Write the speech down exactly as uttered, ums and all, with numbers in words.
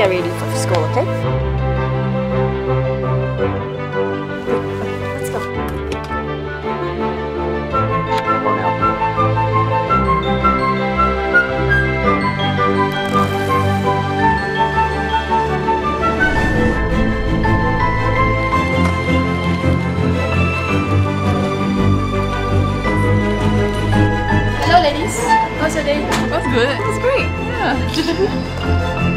get ready for school, okay? Let's go. Hello ladies, how's your day? That's good. That's great. Yeah.